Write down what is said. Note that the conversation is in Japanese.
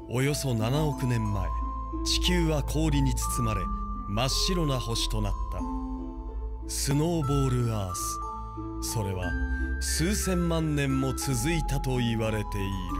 およそ7億年前、地球は氷に包まれ真っ白な星となった。スノーボールアース、それは数千万年も続いたと言われている。